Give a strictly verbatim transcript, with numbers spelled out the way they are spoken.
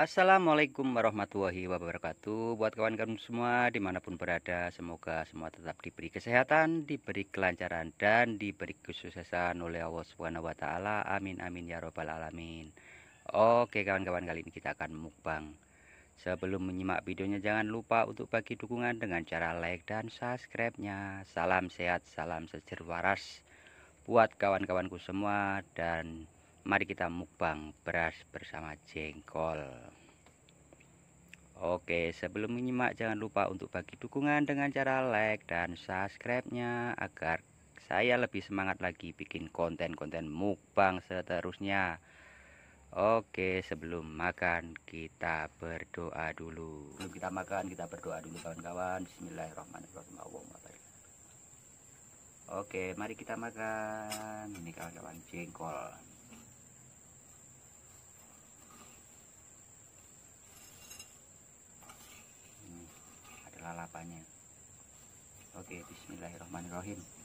Assalamualaikum warahmatullahi wabarakatuh. Buat kawan-kawan semua dimanapun berada, semoga semua tetap diberi kesehatan, diberi kelancaran, dan diberi kesuksesan oleh Allah Subhanahu wa Ta'ala. Amin, amin, ya Robbal 'Alamin. Oke, kawan-kawan, kali ini kita akan mukbang. Sebelum menyimak videonya, jangan lupa untuk bagi dukungan dengan cara like dan subscribe-nya. Salam sehat, salam sejahtera waras buat kawan-kawanku semua, dan mari kita mukbang beras bersama jengkol. Oke, sebelum menyimak jangan lupa untuk bagi dukungan dengan cara like dan subscribe-nya agar saya lebih semangat lagi bikin konten-konten mukbang seterusnya. Oke, sebelum makan kita berdoa dulu. Sebelum kita makan kita berdoa dulu, kawan-kawan. Bismillahirrahmanirrahim. Allahumma barik. Oke, mari kita makan. Ini kawan-kawan, jengkol. Lalapannya. Oke, bismillahirrahmanirrahim.